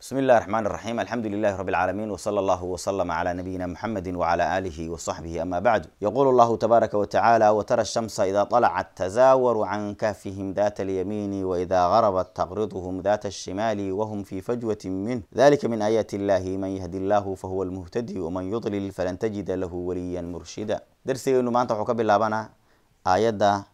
بسم الله الرحمن الرحيم. الحمد لله رب العالمين، وصلى الله وسلم على نبينا محمد وعلى آله وصحبه. أما بعد، يقول الله تبارك وتعالى: وترى الشمس إذا طلعت تزاور عن كهفهم ذات اليمين وإذا غربت تقرضهم ذات الشمال وهم في فجوة منه، ذلك من آيات الله، من يهدي الله فهو المهتدي ومن يضلل فلن تجد له وليا مرشدا. درسي إنه ما أنت حكى بالله آيات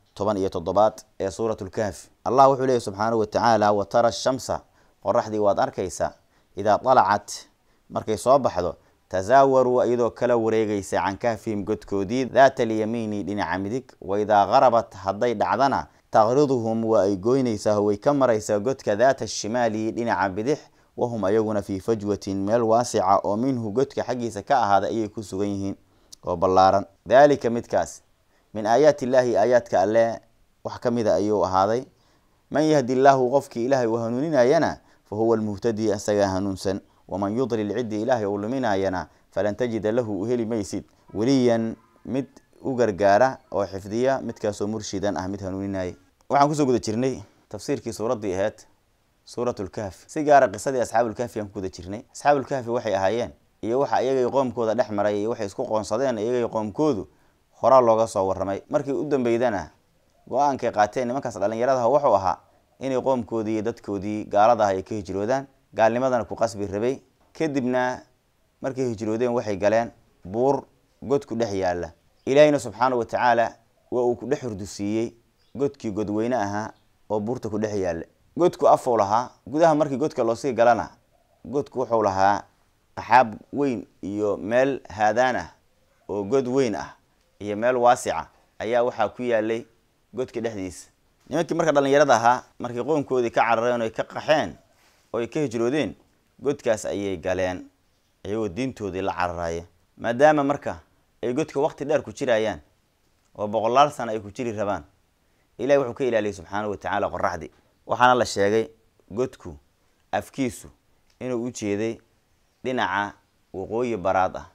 17 ee suuratul kahf. Allah wuxuu leeyahay subhanahu wa ta'ala: wa tara ash-shamsa, qoraxdii waad arkaysaa, idaa talacat, markay soo baxdo, tasaawaru iyadoo kala wareegaysa can kahfihim godkoodii, daata al-yamiini dhinaca midig, wa idaa gharabat hadday dhacdana, taqriduhum waa ay goynaysaa, way ka maraysaa godka daata ash-shimaali dhinaca bidix, wahum ayaguna fii fajwatin, meel waasica oo minhu godka xaggiisa ka ahaada ayay ku sugan yihiin oo ballaaran. Daalika midkaas min aayaati illaahi, aayaadka alle wax ka mida ayuu ahaaday. man yahdi illaahu, qofkii ilaahay uu hanuuninayana, fa huwa almuhtadi, asagaa hanuunsan. waman yudlil, ciddi ilaahay uu luminayana, falan tajida lahu, u heli maysid weliyan mid u gargaara oo xifdiya, midkaasoo murshidan ah, mid hanuuninaya. waxaan kusoo guda jirnay tafsiirkii suuraddii ahayd suuratul kahf, si gaara qisadii asxaabul kahfi aan ku guda jirnay. asxaabul kahfi waxay ahaayeen iyo waxa iyagay qoomkooda dhex maray iyo waxay isku qoonsadeen iyagay qoomkoodu horaa looga soo warramay. markii u dambeydana go-aankay qaateen nimankaas dhalinyaradaha wuxuu ahaa inay qoomkoodii iyo dadkoodii gaalada ah ay ka hijroodaan, gaalnimadana ku qasbi rabay. kadibna markay hijroodeen waxay galeen buur god ku dhex yaalla. ilaahayna subxaanahu wa tacaala waa uu ku dhex hurdusiiyey godkii godweyne ahaa oo buurta ku dhex yaalla. godku afuu lahaa, gudaha markii godka loosii galana godku wuxuu lahaa qaxaab weyn iyo meel haadaan ah oo god weyn ah iyo meel waasica ayaa waxaa ku yaalay godka dhexdiisa. nimankii marka dhalinyarada ahaa markii qoomkoodii ka carareen oo ka qaxeen oo ka hijroodeen, godkaas ayay galeen iyagoo diintoodii la cararaya. maadaama marka ay godka waqti dheer ku jirayaan oo boqolaal sano ay ku jiri rabaan, ilaahay wuxuu ka ilaaliyay subxaanahu wa tacaala qoraxdii. waxaana la sheegay godku afkiisu inuu u jeeday dhinaca waqooyi baraad ah,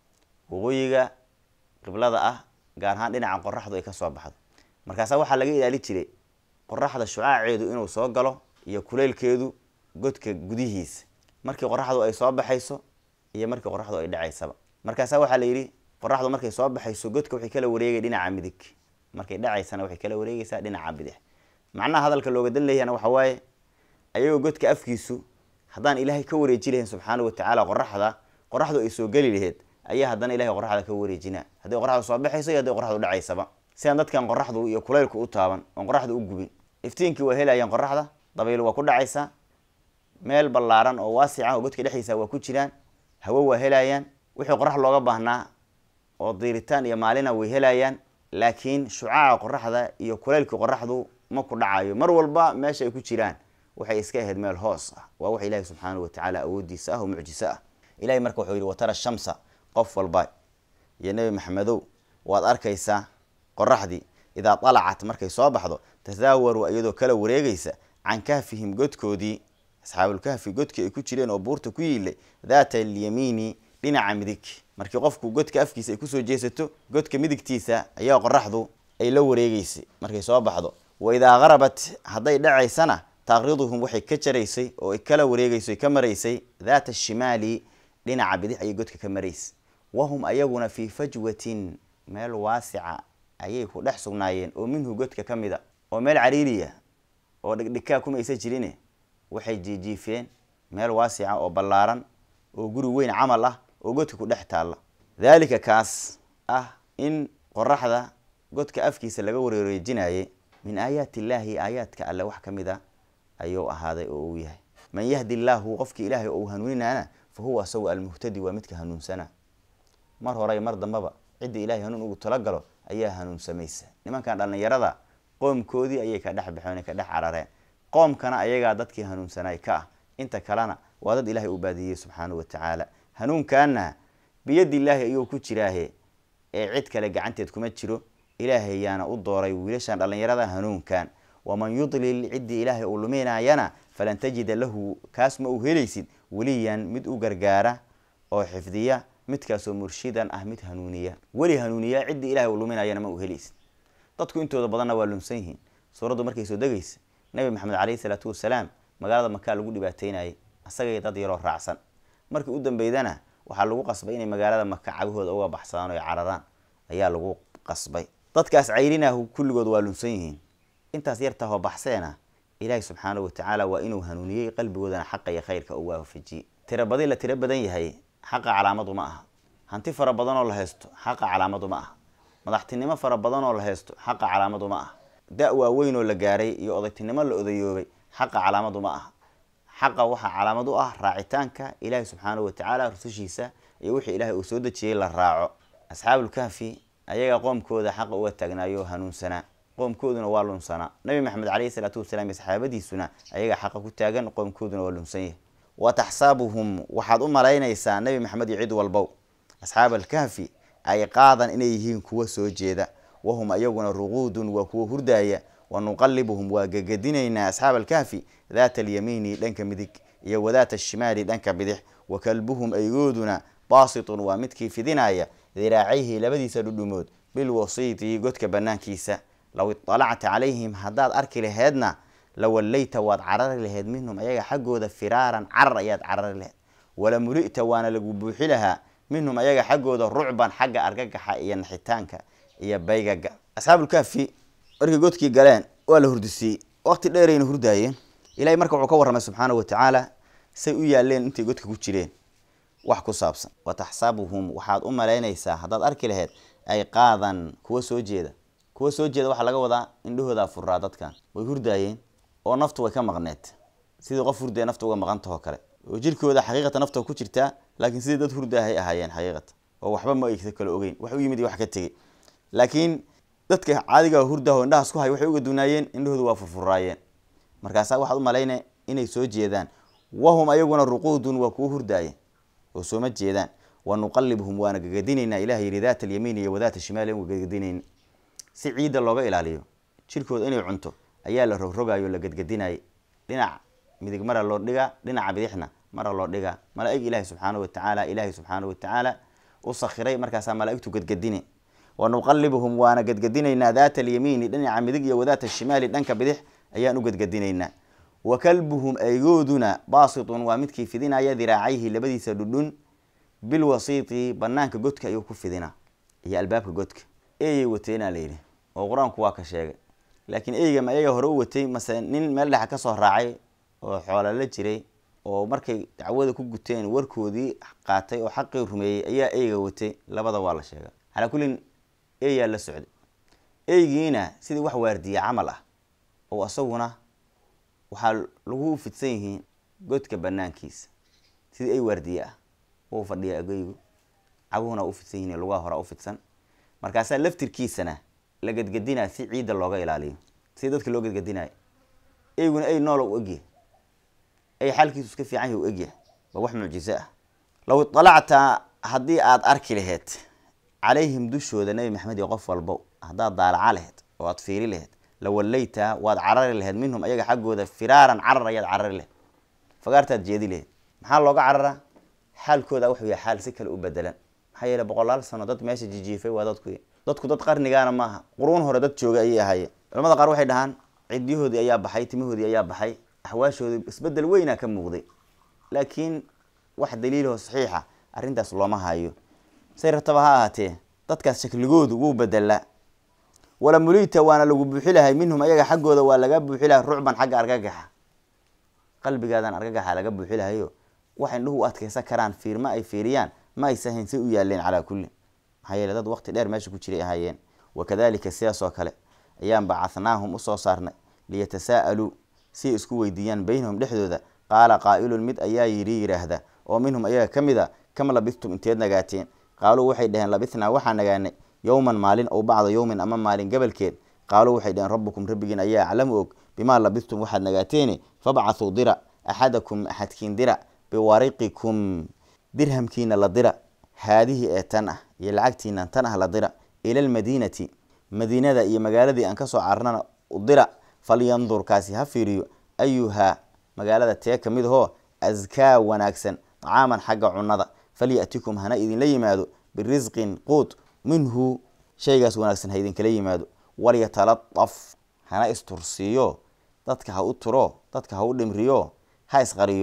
waqooyiga qiblada ah, gaar ahaan dhinaca qoraxdu ay ka soo baxdo. markaasaa waxaa laga ilaali jiray qoraxda shucaaceedu inuu soo galo iyo kuleylkeedu godka gudihiisa markii qoraxdu ay soo baxayso iyo markii qoraxdu ay dhacaysaba. markaasaa waxaa la yidhi qoraxdu markay soo baxayso godka waxay kala wareegay dhinaca midig, markay dhacaysana waxay kala wareegaysaa dhinaca bidix. macnaha hadalka looga dan leeyahana waxa waaye ayagoo godka afkiisu haddaan ilaahay ka wareeji lahayn subxaanahu wa tacaala qoraxdu ay soo geli lahayd, ayaa haddana ilahay qoraxda ka wareejinaa hadday qoraxdu soo baxayso iyo hadday qoraxdu dhacaysaba, si aan dadkan qoraxdu iyo kulaylku u taaban oon qoraxdu u gubin. iftiinkii waa helayaan qoraxda, dabayl waa ku dhacaysaa, meel ballaaran oo waasica oo godka dhexdiisa waa ku jiraan, hawo waa helayaan, wixii qorax looga baahnaa oo diiritaan iyo maalina way helayaan. laakiin shucaaca qoraxda iyo kulaylkii qoraxdu ma ku dhacayo. mar walba meesha ay ku jiraan waxay iska ahayd meel hoos ah. waa wax ilaahay subxaanahu wa tacaala awoodiisa ah oo mucjiso ah. ilahay marka wuxuu yidhi: watara shamsa, qof walba iyo nebi maxamedow waad arkaysaa qoraxdii idaa talacat markay soo baxdo, tasaawaru iyadoo kala wareegaysa can kahfihim godkoodii, asxaabul kahfi godkii ay ku jireen oo buurta ku yiilay, daata alyamiini dhinaca midig. markii qofku godka afkiisa ay kusoo jeesato, godka midigtiisa ayaa qoraxdu ay la wareegaysay markay soo baxdo. wa idaa gharabat, hadday dhacaysana, taqriduhum waxay ka jaraysay oo ay kala wareegaysay ka maraysay daata ashimaali dhinaca bidix ayay godka ka maraysay. wahum ayaguna fii fajwatin, meel waasica ayay ku dhex sugnaayeen oo minhu godka ka mida, oo meel cariiriya oo dhigdhigkaa kuma aysa jirine waxay jiijiifeen meel waasica oo ballaaran oo guri weyn camal ah oo godka ku dhex taalla. daalika kaas ah in qoraxda godka afkiisa laga wareejinayay, min aayaati illaahi, aayaadka alle wax ka mida ayuu ahaaday oo uu yahay. man yahdi illaahu, qofkii ilaahay oo hanuuninana, fa huwa asagu almuhtadi, waa midka hanuunsana. mar hore mar dambaba ciddii ilaahay hanuun ugu talagalo ayaa hanuun samaysa. nimankan dhalinyarada qoomkoodii ayay ka dhex baxeen, ka dhex carareen. qoomkana ayagaa dadkii hanuunsanay ka ah, inta kalena waa dad ilaahay uu baadiyey subxaanahu wa tacaala. hanuunkaana biyadi illaahi ayuu ku jiraahe ee cid kale gacanteed kuma jiro. ilaahay yaana u dooray wiilashan dhalinyarada hanuunkan. waman yudlil, ciddii ilaahay uu luminayana, falan tajida lahu, kaas ma u helaysid weliyan mid u gargaara oo xifdiya, midkaasoo murshidan ah, mid hanuuniya. weli hanuuniya ciddii ilaahay uu luminayana ma u helaysid. dadku intooda badanna waa lunsan yihiin. suuraddu markay soo degaysa, nabi maxamed calayhi salaatu wasalaam magaalada maka lagu dhibaateynayay, asagay dad yaroo raacsan markii u dambeydana waxaa lagu qasbay inay magaalada Maka cabahooda uga baxsadaan oo cararaan ayaa lagu qasbay dadkaas cayrinahu kulligood waa lunsan yihiin intaas yarta oo baxseena ilaahay subxaanahu wa ta'ala waa inuu hanuuniyay qalbigoodana xaqa iyo khayrka u waafajiyo tirabadi la tira badan yahay xaqa calaamadu ma aha hanti fara badan oo la haysto xaqa calaamadu ma aha madaxtinimo fara badan oo la haysto xaqa calaamadu ma aha da'wa weyn oo la gaaray iyo odaytinimo la odayoobay xaqa calaamadu ma aha xaqa waxa calaamad u ah raacitaanka ilaahay subxaanahu wa ta'ala rusushiisa iyo wixii ilaahay uu soo dejiyay la raaco asxaabul kahfi ayaga qoomkooda xaqa uga taagnaayo hanuunsana qoomkooduna waa lunsana nabi maxamed calayhi salaatu wasalaam saxaabadiisuna ayaga xaqa ku taagan qoomkooduna waa lunsan yahay wa tahsabuhum waxaad u malaynaysaa nabi maxamed iyo cid walbow asxaabul kahfi ay qaadan inay yihiin kuwa soo jeeda wahum ayaguna ruquudun waa kuwa hurdaaya ونقلبهم وجدينينا أصحاب الكهف ذات اليمين دنك مدك يا وذات الشمال دنك بدح وكلبهم أيودنا باسط ومتكي في دنايا ذراعيه لبدي سدودمود بالوسيط قدك بنان كيسا لو اطلعت عليهم هداد أركي لهدنا لو الليت واد عرر لهد منهم أيها حقه ذا فرارا عريات عرر لهد ولا مرئت وانا لقبوحي لها منهم أيها حقه ذا رعبا حق أرقاك حقيا نحيتانك يا بيقاق أصحاب الكهف markii godkii galeen waa la hurdisay waqti dheer ay hurdaayeen ilaahay marka wuxuu ka warramay subxaanahu wa ta'ala say u yaaleen intii godka ku jireen wax ku saabsan wa tahsabuhum waxaad u malaynaysaa hadaad arki lahayd ay qaadan kuwa soo jeeda waxa laga wadaa indhahooda furaa dadkan way hurdaayeen oo naftu way ka maqneed sidii qof hurday naftu uga maqantahay kale oo jirkooda xaqiiqatan naftu ku jirtaa laakiin sidii dad hurdaahay ahaayeen xaqiiqatan oo waxba ma ay kala ogeyn wax u yimid wax ka tagay laakiin dadka caadiga hurdaho indhahaas ku hay waxay uga dunaayeen indhahoodu waa furfuraayeen markaas waxaad u malaynay inay soo jeedaan wahum ayaguna ruquudun waa ku hurdaayeen oo soo ma jeedaan wanuqallibuhum waana gagadinayna ilaahay ridaat al-yamin iyo wadaat al-shimal oo gagadinayn si ciida looga ilaaliyo jirkooda inay cunto ayaa la rogrogayo la gadgadinay dhinac midig mara loo dhiga dhinaca bidixna mara loo dhiga malaa'ig ilaahay subhanahu wa ta'ala u sakhiray markaas malaa'igtu gadgadinay ونقلبهم وانا قد قدينينا ذات اليمين دنيا عمدق وذات الشمال دنك بدح ايان قد قدينينا وكلبهم ايودنا باسط ومتكي في دينا يا ذراعيه لبدي سددون بالوسيط بنانك قدك ايو كفي دينا هي البابك قدك اي وتينا ليلي وقرانك واكا شيغ لكن ايغا ما ايغا هرو وتي مثلا نين مeel dhax ka soo raacay oo xoolo la jiray oo markay dacwada ku guteen warkoodii qaatay oo xaqii rumeeyay ayaa eeyga watay labada waa la sheegay ala kulin eeyaa la socday eeygiina sidii wax waardiye camal ah oo asaguna waxa lagu fidsan yihiin godka banaankiisa sidii ay waardiye ah oo fadhiya agaygu cabuuna u fidsan yihiin lugaha hore u fidsan markaas laftirkiisana la gadgadina si ciida looga ilaaliyo si dadka loo gadgadinayo eeyguna ay nool u ogiye ay xalkiisu iska fiican yahay u ogiye waa wax mucjiso ah law talacta hadii aad arki lahayd عليهم دشوا النبي محمد يقف والبو هذا ضال عليه وأطفير له لو وليته وعرر له منهم أيها حقه ذا فرارا عرر يد عرر له فقرت الجدي له محل لقى عرر حال كذا وحوي حال سكل وبدلا حي له بقول سنة ضد ماشي جي في وضد كوي ضد قرن جانا معها قرون هردت شو جاي هاي لما ذكر واحد هان عديه ذي أياب بحي تمه ذي أياب بحي أحواشه بس بدل وينه كم مغضي لكن واحد دليله صحيحة أرنت أصلا ما هايو سيرتبها هاتي dadkaas shakligoodu wuu bedela wala mulita waana lagu buuxilahay minhum ayaga xaqooda waa laga buuxilahay ruuban xaq argagaxa qalbigaadan argagaxa laga buuxilahayo waxa indhuhu adkaysan karaan fiirma ay fiiriyaan ma ay sahayn si u yaaleen ala kulli hay'ad dad waqti dheer meesha ku jiray ahaayeen wakadalika siyaasoo kale ayaan bacatnaahum u soo saarnay liyatasaalu si isku weydiiyaan baynahum dhexdooda qaala qaa'ilun mid ayaa yiraahda oo minhum ayaga kamida kama labistum inteed nagaateen قالوا وحيد دهن لبثنا وحنا جاني يوما مالين أو بعض يوم أمام مالين قبل كين قالوا وحيد دهن ربكم ربنا أيها علموك بما لبثتم واحد نجاتيني فبعثوا درع أحدكم أحد كين درع بورقكم درهم كين للدرع هذه تنه يلعقتين تنه للدرع إلى المدينة مدينة ذا مجال أنكسوا عرنا الدرع فلينظر كاسها فيريو أيها مجال تيك مده أزكى وناكسن طعاما حق عنده فليأتكم هنا إذن ليمادو بالرزق قوت منه شيء جاس وناكسن هيدين كليمادو وليتلطف هنا استرسيو تدك هاو ترو تدك هاو دمريو هاي صغريو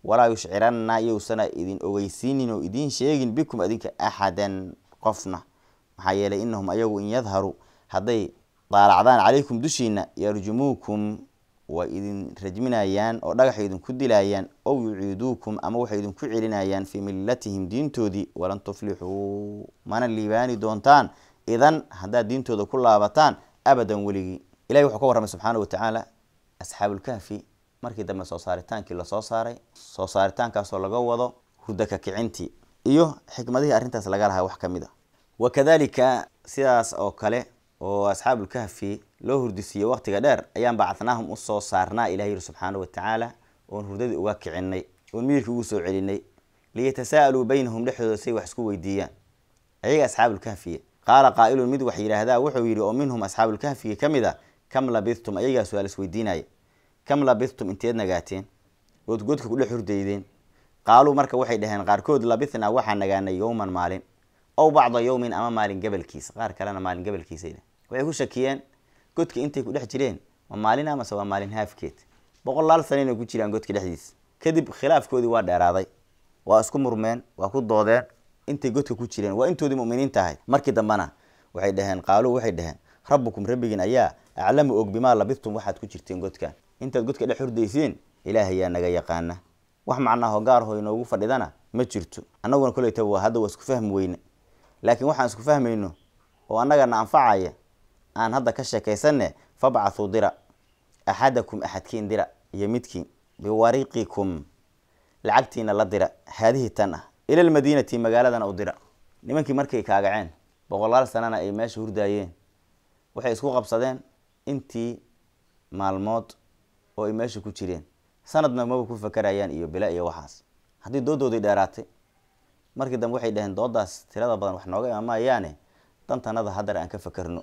ولا يشعرن يوسنا إذن أويسين وإذن شيء بكم أذنك أحدا قفنا محايا إنهم أيو إن يظهروا هذي طالعان عليكم دشينا يرجموكم وإذن رجمنا أيان أو رجح إذن كدلا أيان أو يعيدوكم أما وح إذن كعلنا أيان في ملتهم دين تودي ولن تفلحوا من الليباني دونتان إذن هذا دين تودي كلها بطان أبدا ولي إلهي وحكوا رب سبحانه وتعالى أصحاب الكهف markii dambe soo saaritaankii la soo saaritaankaas oo laga wado hudaka kicinti iyo xikmadihii arintaas laga lahaa wax kamida wakadalika sidaas oo kale oo asxaabul kahfi loo hurdisiyo waqtiga dheer ayaan bacatnaahum u soo saarnaa ilaahay subhanahu wa ta'ala oo hurdadii uga kicinay oo miirkii ugu soo celinay liyatasaalu baynahum dhexdooda say wax isku weydiiyaan ayaga asxaabul kahfi qaala qaa'ilun mid wax yiraahdaa wuxuu yiri oo minhum asxaabul kahfi kamida kam labithtum ayaga su'aal isweydiinay كم لبثتم انتيد نغاتين ودغودك كله حرديدين قالوا marka waxay dhaheen qaarkood labithna waxa nagaanay yawman maalin oo bacda yawmin ama maalin gabalkiis qaar kalena maalin gabalkiisayna way ku shakiyeen godka intay ku dhex jireen ma maalin ama sawa maalin haafkeed boqolaal sano ku jiraan godka dhexdiis kadib khilaafkoodii waa dheeraaday waa isku murmeen waa ku doodeen intay godka ku jireen waa intoodii muuminiin tahay markii dambana waxay dhaheen qaaluu waxay dhaheen rabbukum rabbigin ayaa a'lamu og bima labithtum waxaad ku jirteen godka inta godka dhex hurdaysiin ilaahay yaa naga yaqaana wax macnaha gaar ah oo inoogu fadhidana ma jirto annaguna kuleyta waa hadda waa isku fahmi weyne laakiin waxaan isku fahmayno oo annagana anfacaya aan hadda ka sheekaysanne fab'athu dira ahadakum ahadkiin dira yamidkiin biwariqikum lacagtiina la dira haadihi tan ila almadinati magaaladana u dira nimankii markay kaagaceen boqolaal sanana ay meesha hurdaayeen waxay isku qabsadeen intii maalmood oo ay meesha ku jireen sanadna ma ku fakarayaan iyo bila iyo waxaas hadii doodoodii dheeraatay markii dambe waxay dhaheen doodaas tirada badan wax nooga imaamayaane dantanada hadar aan ka fakarno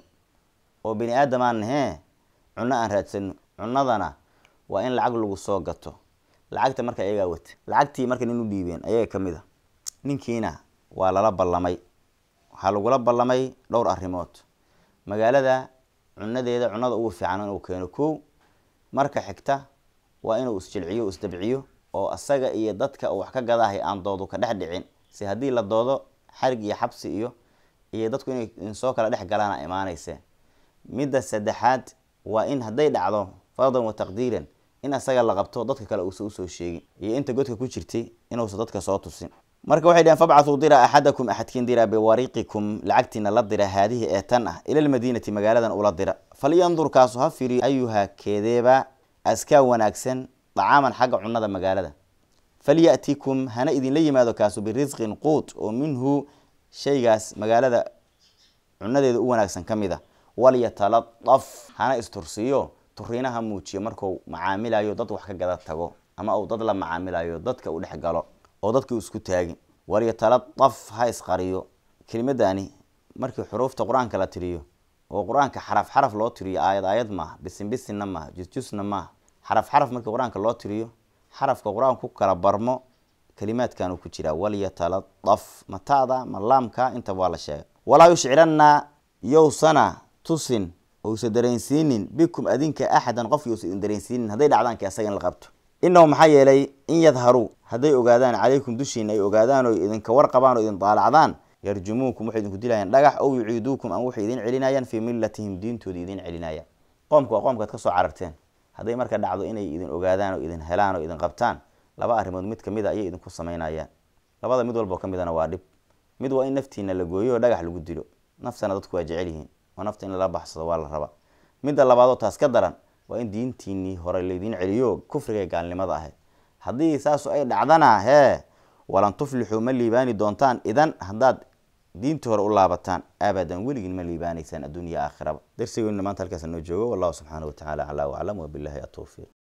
oo bini aadamaan cunna aan raadsano cunnadana waa in lacag lagu soo gato lacagta marka ayaga wata lacagtii marka inuu dhiibeen ayaga kamida ninkiina waa lala ballamay waxa lagu la ballamay dhowr arrimood magaalada cunnada ugu fiican inuu keeno koow marka xigta waa inuu isjilciyo isdabciyo oo asaga iyo dadka wax ka gadahay aan doodo ka dhex dhicin si hadii la doodo xarig iyo xabsi iyo dadku inay soo kala dhex galaan imaanaysa midda saddexaad waa in haday dhacdo fardan wa taqdiiran in asaga la qabto dadka kale uu soo sheegin iyo inta godka ku jirtay inuu dadka soo tusin marka waxay dhaheen fab'athu dira ahadakum ahadkin dira biwariqikum lacagtina la dira haadihi eetan ila almadinati magaaladan ula dira falyandur kaasu hafiri ayuha keedeba aska wanaagsan dacaaman xaga cunnada magaalada falyatikum hana idin la yimaado kaasu birizqin qut oo minhu shaygaas magaalada cunnadeeda u wanaagsan kamida wal yatalattaf hana istursiyo turinaha muujiyo markuu macaamilayo dad wax ka gada tago ama uu dad la macaamilayo dadka u dhex galo oo dadku isku taagin wal yatalattaf ha isqariyo kalimadani markii xuruufta quraanka la tiriyo oo quraanka xaraf loo tiriyo aayad ma bisinna ma jusna ma xaraf markii quraanka loo tiriyo xarafka quraanku kala barmo kalimaadkan ku jira wal yatalattaf matada malaamka inta waa la sheegay wala yushciranna yawsana tusin oo sadareensiinin bikum adinka ahadan qof yuu sadareensiinin haday dhacdaanka asaga in la qabto innahu maxaa yeelay in yadharu haday ogaadaan calaykum dushiina ay ogaadaan oo idinka warqabaan oo idin daalacdaan yarjumuukum waxay idinku dilayaan dhagax oo yuciiduukum aan waxay idin celinayaan fi millatihim diintoodi idin celinayaan qoomka qoomka ka soo cararteen haday marka dhacdo inay idin ogaadaan oo idin helaan oo idin qabtaan laba arimood mid kamid ah ay idinku sameynayaan labada mid walba kamidana waa dhib mid waa in naftiina la gooyo dhagax lagu dilo nafsana dadku waa jecel yihiin oo nafta in la baxsado waa la raba midda labaad oo taas ka daran waa in diintiini hore leedin celiyo kufriga gaalnimada ah hadii saas ay dhacdana walan tuflihu ma liibani doontaan idan hadaad diinta hore u laabataan abadan weligin ma liibaanaysan adduunyo aakhiraba darsigeena maanta halkaas noo joogo wallahu subhanahu wa ta'ala ala wa alam wa billahi at-tawfiq